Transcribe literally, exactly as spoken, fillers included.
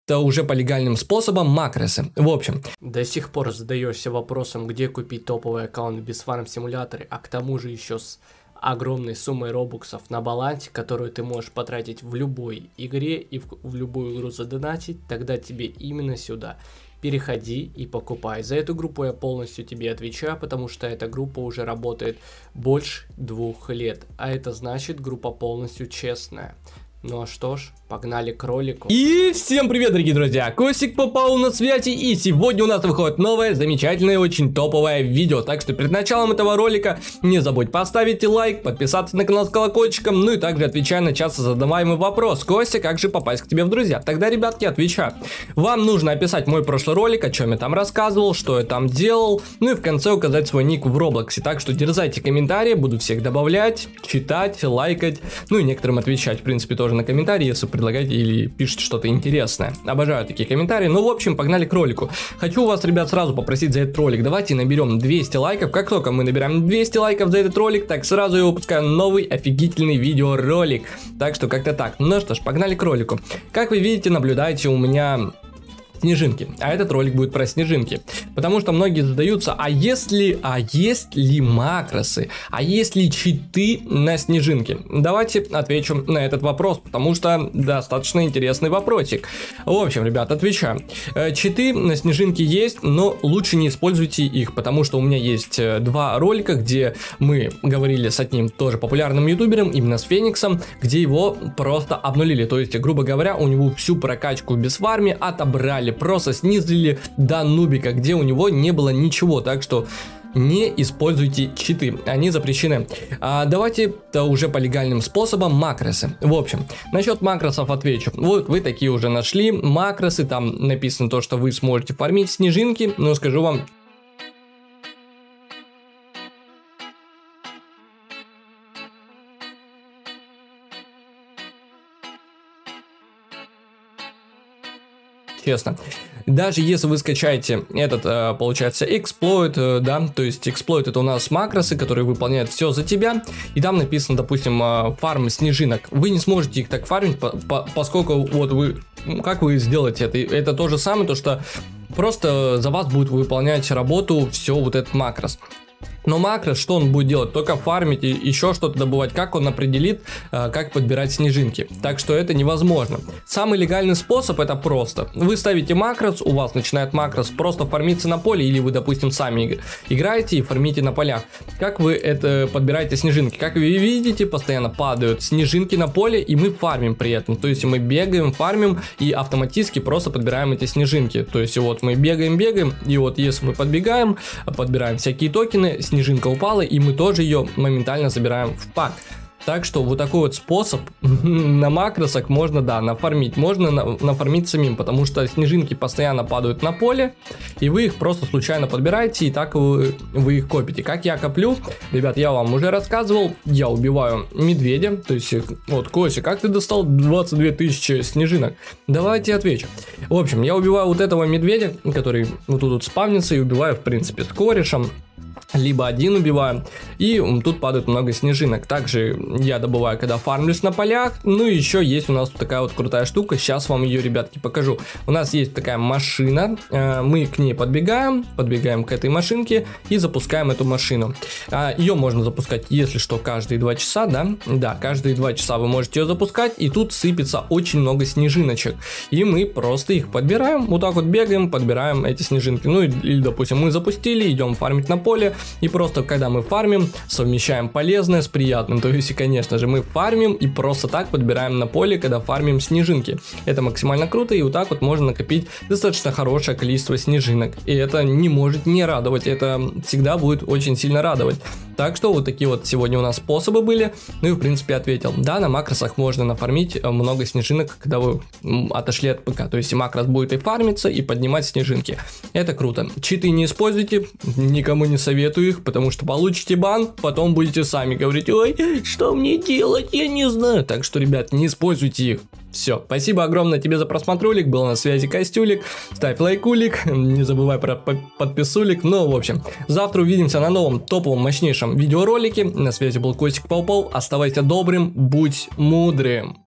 уже по легальным способам макросы. В общем. До сих пор задаешься вопросом, где купить топовый аккаунт в BizFarm симуляторе, а к тому же еще с огромной суммой робуксов на балансе, которую ты можешь потратить в любой игре и в, в любую игру задонатить, тогда тебе именно сюда. Переходи и покупай. За эту группу я полностью тебе отвечаю, потому что эта группа уже работает больше двух лет, а это значит, группа полностью честная. Ну а что ж, погнали к ролику. И всем привет, дорогие друзья, Костик попал на связи, и сегодня у нас выходит новое, замечательное, очень топовое видео. Так что перед началом этого ролика не забудь поставить лайк, подписаться на канал с колокольчиком, ну и также отвечай на часто задаваемый вопрос: Костя, как же попасть к тебе в друзья? Тогда, ребятки, отвечаю. Вам нужно описать мой прошлый ролик, о чем я там рассказывал, что я там делал, ну и в конце указать свой ник в Роблоксе. Так что дерзайте комментарии, буду всех добавлять, читать, лайкать, ну и некоторым отвечать, в принципе, тоже на комментарии, если предлагаете или пишете что-то интересное. Обожаю такие комментарии. Ну, в общем, погнали к ролику. Хочу вас, ребят, сразу попросить за этот ролик. Давайте наберем двести лайков. Как только мы набираем двести лайков за этот ролик, так сразу я выпускаю новый офигительный видеоролик. Так что как-то так. Ну что ж, погнали к ролику. Как вы видите, наблюдаете у меня снежинки, а этот ролик будет про снежинки, потому что многие задаются: а если, а есть ли макросы, а есть ли читы на снежинки? Давайте отвечу на этот вопрос, потому что достаточно интересный вопросик. В общем, ребят, отвечаю. Читы на снежинки есть, но лучше не используйте их, потому что у меня есть два ролика, где мы говорили с одним тоже популярным ютубером, именно с Фениксом, где его просто обнулили, то есть, грубо говоря, у него всю прокачку в BizFarm отобрали, просто снизили до нубика, где у него не было ничего. Так что не используйте читы, они запрещены. А давайте -то уже по легальным способам макросы. В общем, насчет макросов отвечу. Вот вы такие уже нашли макросы, там написано то, что вы сможете фармить снежинки, но скажу вам, честно, даже если вы скачаете этот, получается, эксплойт, да, то есть эксплойт — это у нас макросы, которые выполняют все за тебя, и там написано, допустим, фарм снежинок, вы не сможете их так фармить, по по поскольку вот вы, как вы сделаете это, это то же самое, то что просто за вас будет выполнять работу все вот этот макрос. Но макрос, что он будет делать? Только фармить и еще что-то добывать. Как он определит, как подбирать снежинки? Так что это невозможно. Самый легальный способ — это просто. Вы ставите макрос, у вас начинает макрос просто фармиться на поле, или вы, допустим, сами играете и фармите на полях. Как вы это подбираете снежинки? Как вы видите, постоянно падают снежинки на поле, и мы фармим при этом. То есть мы бегаем, фармим и автоматически просто подбираем эти снежинки. То есть вот мы бегаем, бегаем, и вот если мы подбегаем, подбираем всякие токены, снежинка упала, и мы тоже ее моментально забираем в пак. Так что вот такой вот способ на макросах можно, да, нафармить. Можно на, нафармить самим, потому что снежинки постоянно падают на поле, и вы их просто случайно подбираете, и так вы, вы их копите. Как я коплю? Ребят, я вам уже рассказывал. Я убиваю медведя. То есть, вот, Кося, как ты достал двадцать две тысячи снежинок? Давайте отвечу. В общем, я убиваю вот этого медведя, который вот тут вот спавнится, и убиваю, в принципе, с корешем. Либо один убиваю, и тут падает много снежинок. Также я добываю, когда фармлюсь на полях. Ну и еще есть у нас вот такая вот крутая штука. Сейчас вам ее, ребятки, покажу. У нас есть такая машина, мы к ней подбегаем, подбегаем к этой машинке и запускаем эту машину. Ее можно запускать, если что, каждые два часа, да? Да, каждые два часа вы можете ее запускать, и тут сыпется очень много снежиночек. И мы просто их подбираем, вот так вот бегаем, подбираем эти снежинки. Ну или, допустим, мы запустили, идем фармить на поле. И просто, когда мы фармим, совмещаем полезное с приятным. То есть, конечно же, мы фармим и просто так подбираем на поле, когда фармим снежинки. Это максимально круто, и вот так вот можно накопить достаточно хорошее количество снежинок. И это не может не радовать, это всегда будет очень сильно радовать. Так что вот такие вот сегодня у нас способы были. Ну и в принципе ответил. Да, на макросах можно нафармить много снежинок, когда вы отошли от ПК. То есть и макрос будет и фармиться, и поднимать снежинки. Это круто. Читы не используйте, никому не советую их, потому что получите бан, потом будете сами говорить: ой, что мне делать, я не знаю. Так что, ребят, не используйте их. Все, спасибо огромное тебе за просмотр ролик, был на связи Костюлик, ставь лайкулик, не забывай про подписулик. Ну, в общем, завтра увидимся на новом топовом мощнейшем видеоролике. На связи был Костик Пау-Пау, оставайся добрым, будь мудрым.